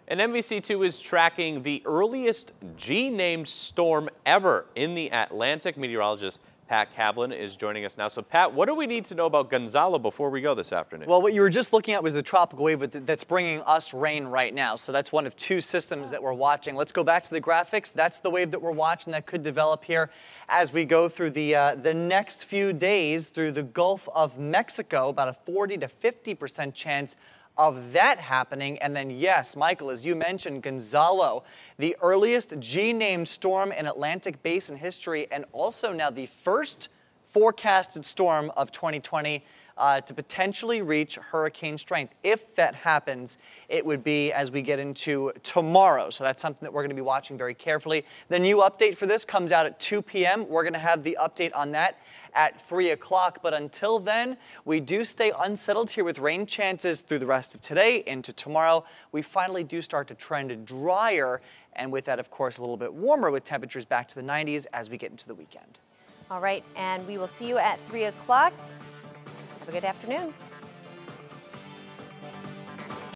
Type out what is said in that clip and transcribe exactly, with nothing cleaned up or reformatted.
And N B C two is tracking the earliest G-named storm ever in the Atlantic. Meteorologist Pat Kavlin is joining us now. So, Pat, what do we need to know about Gonzalo before we go this afternoon? Well, what you were just looking at was the tropical wave that's bringing us rain right now. So that's one of two systems that we're watching. Let's go back to the graphics. That's the wave that we're watching that could develop here as we go through the uh, the next few days through the Gulf of Mexico. About a forty to fifty percent chance of that happening. And then, yes, Michael, as you mentioned, Gonzalo, the earliest G-named storm in Atlantic Basin history, and also now the first forecasted storm of twenty twenty uh, to potentially reach hurricane strength. If that happens, it would be as we get into tomorrow. So that's something that we're going to be watching very carefully. The new update for this comes out at two p m We're going to have the update on that at three o'clock. But until then, we do stay unsettled here with rain chances through the rest of today into tomorrow. We finally do start to trend drier, and with that, of course, a little bit warmer with temperatures back to the nineties as we get into the weekend. All right, and we will see you at three o'clock. Have a good afternoon.